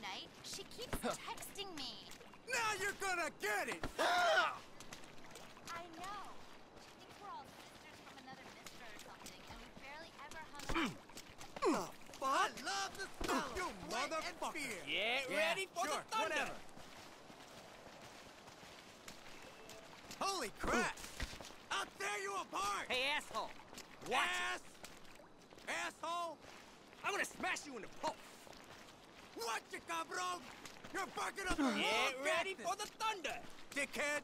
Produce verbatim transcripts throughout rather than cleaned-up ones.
night. She keeps texting me. Now you're gonna get it! I know. She thinks we're all sisters from another mister or something, and we barely ever hung out. The fuck? I love the smell you motherfucker! Yeah, yeah, ready for sure, the thunder! Whatever. Holy crap! I'll tear you apart! Hey, asshole! Watch Ass! it. Asshole! I'm gonna smash you in the post! What you cabron? You're fucking up the Yeah, wrong ready cactus. for the thunder! Dickhead!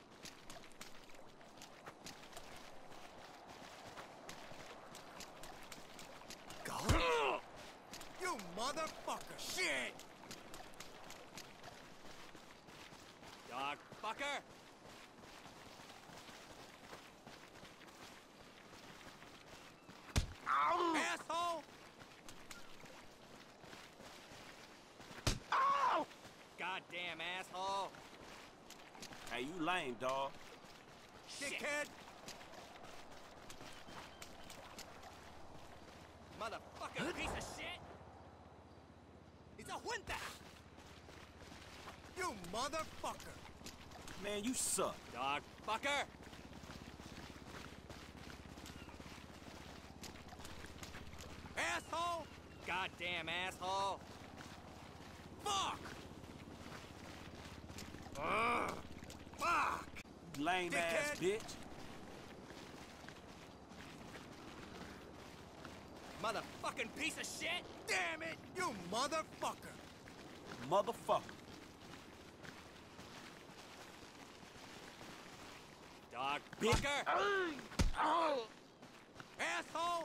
Go! You motherfucker! Shit! Dog fucker! Ow! Asshole! Ow! Goddamn asshole! Hey, you lame, dog. Dickhead! Motherfucking piece of shit! It's a junta! You motherfucker! Man, you suck. Dog fucker! Asshole! Goddamn asshole! Fuck! Ugh! Fuck! You lame ass Dickhead. bitch. Motherfucking piece of shit! Damn it! You motherfucker! Motherfucker. Dog Bitch. fucker! Oh! Asshole!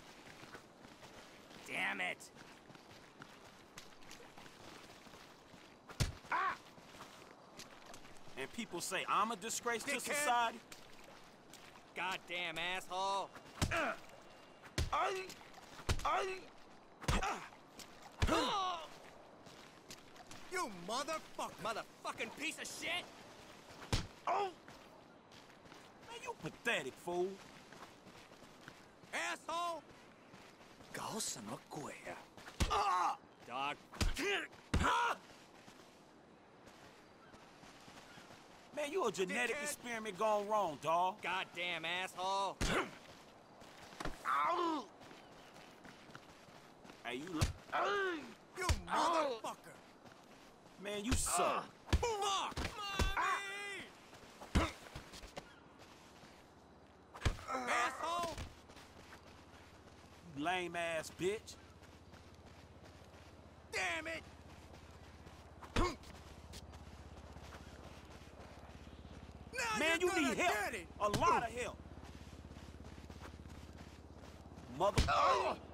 Damn it! Ah! And people say I'm a disgrace to Dickhead. society? Goddamn asshole! Uh. I, I, uh. Oh! You motherfucker! Motherfucking piece of shit! Oh! Man, you pathetic, fool. Asshole! Go some queer. Ah! Dog. Ah! Man, you a genetic Dickhead. experiment gone wrong, dawg. Goddamn asshole! Ow! Hey, you. Hey! You motherfucker! Man, you suck. Fuck! Mommy! Asshole! You lame ass bitch. Damn it! Now Man, you're you gonna need help. get it. A lot of help. Mother.